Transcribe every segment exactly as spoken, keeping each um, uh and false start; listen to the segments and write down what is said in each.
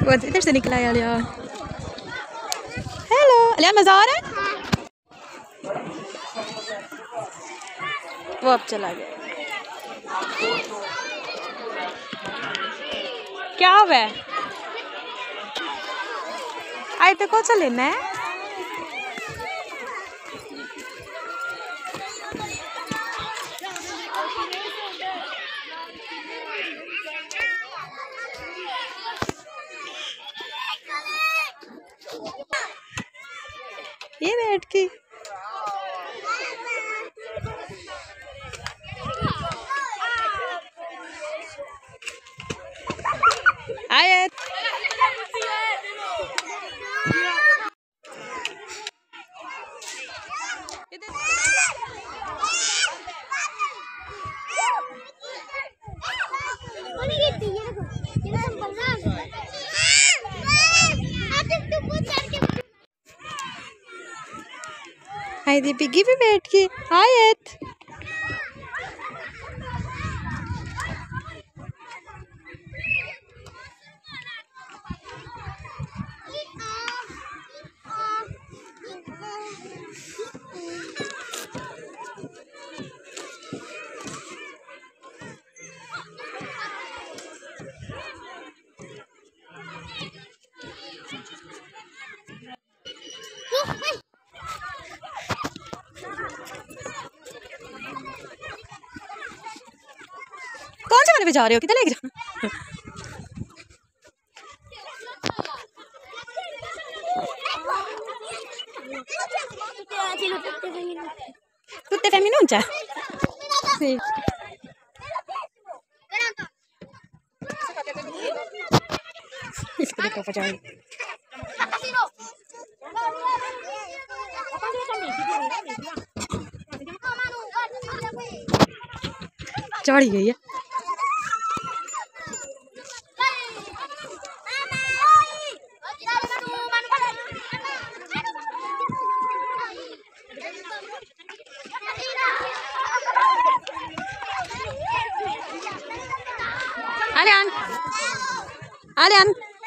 वो इधर से निकला है अलियान। हेलो अलियान, मजा आ रहा है? वो अब चला गया। क्या हुआ है? आए तो कौन सा लेना है? ये बैठ की आयत हाय दीपिकी भी बैठ की आयत। कौन से वाले पे जा रहे हो? किधर लेके जाना? Tutte femminucce? Sì. Isco che facciamo. चढ़ गई है। Alian, Alian.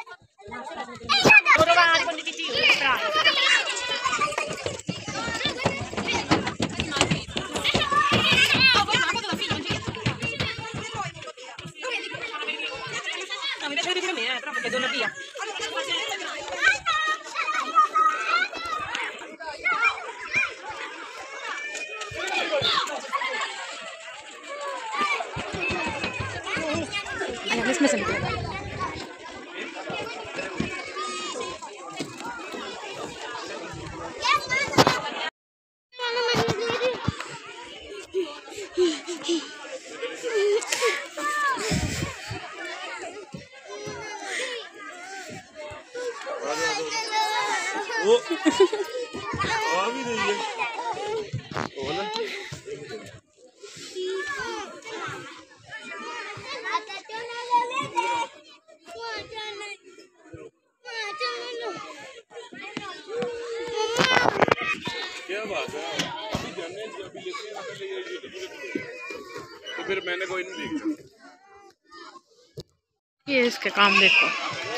इसमें से निकलेगा। वो आ भी नहीं है। क्या बात है? अभी जाने अभी लेते हैं तो फिर मैंने कोई नहीं देखा। ये इसके काम देखो।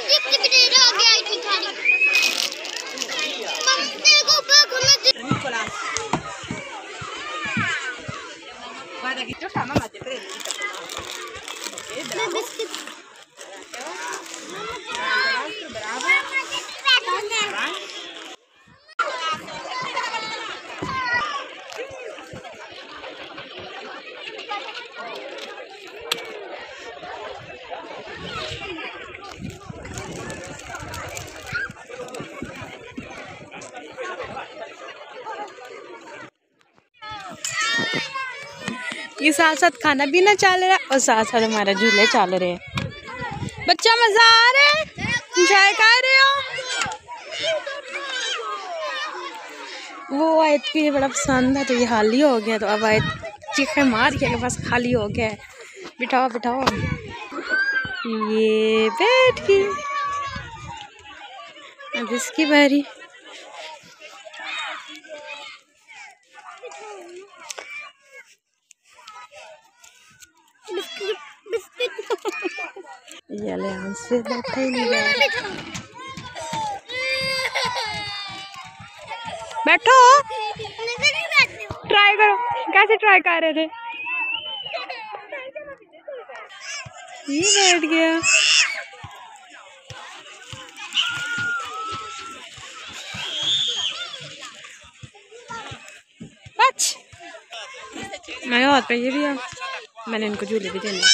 ये साथ साथ खाना पीना चल रहा है और साथ साथ हमारा झूले चल रहे हैं। बच्चा मजा आ रहा है? एंजॉय कर रहे हो? वो आयत को ये बड़ा पसंद है तो ये खाली हो गया, तो अब आयत चीखे मार के बस खाली हो गया है। बिठाओ बिठाओ। ये बैठ गई, अब इसकी बारी। बिस्किट बिस्किट ये ले से बैठा ही नहीं है। बैठो, ट्राई करो। कैसे ट्राई कर रहे थे? ये बैठ गया। मेरे हाथ पे ये भी है, मैंने इनको झूले भी देने।